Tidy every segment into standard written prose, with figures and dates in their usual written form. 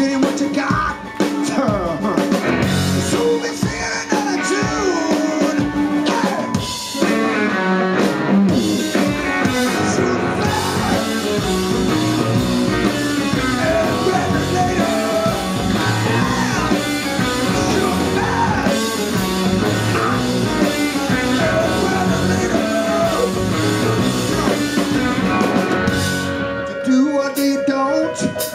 Jenny, what you got? So we sing another tune. Yeah. Shoot fast. And better later. Shoot fast. And better later. You do or do you don't?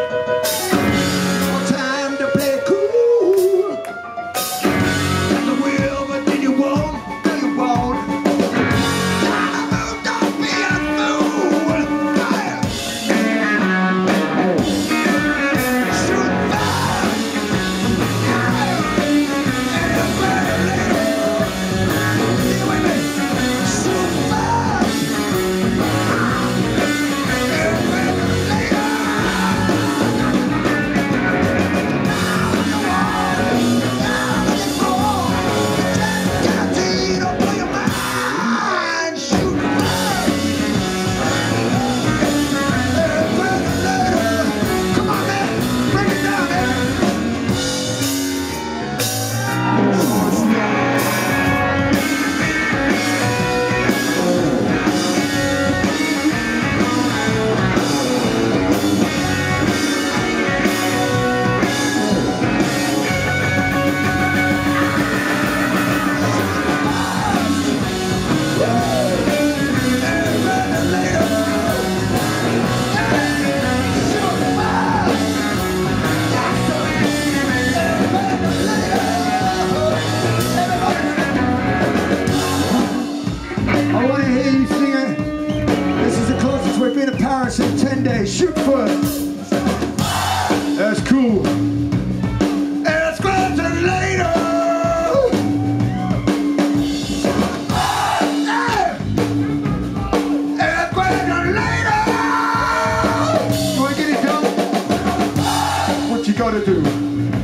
We've been to Paris in 10 days. Shoot first. That's cool. And scratch it later. And scratch it later. You wanna get it done? What you gotta do?